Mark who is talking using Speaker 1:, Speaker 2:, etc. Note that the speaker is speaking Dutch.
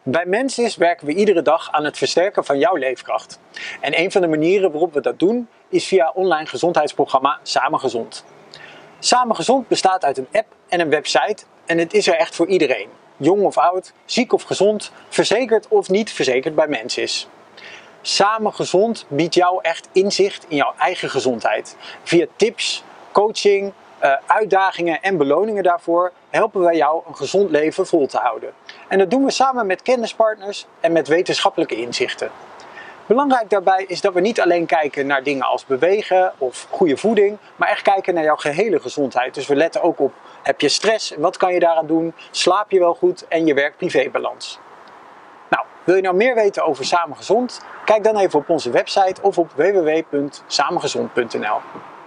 Speaker 1: Bij Mensis werken we iedere dag aan het versterken van jouw leefkracht. En een van de manieren waarop we dat doen is via online gezondheidsprogramma Samen Gezond. Samen Gezond bestaat uit een app en een website en het is er echt voor iedereen. Jong of oud, ziek of gezond, verzekerd of niet verzekerd bij Mensis. Samen Gezond biedt jou echt inzicht in jouw eigen gezondheid. Via tips, coaching, uitdagingen en beloningen daarvoor helpen wij jou een gezond leven vol te houden. En dat doen we samen met kennispartners en met wetenschappelijke inzichten. Belangrijk daarbij is dat we niet alleen kijken naar dingen als bewegen of goede voeding, maar echt kijken naar jouw gehele gezondheid. Dus we letten ook op, heb je stress, wat kan je daaraan doen, slaap je wel goed en je werk-privébalans. Nou, wil je nou meer weten over Samen Gezond? Kijk dan even op onze website of op www.samengezond.nl.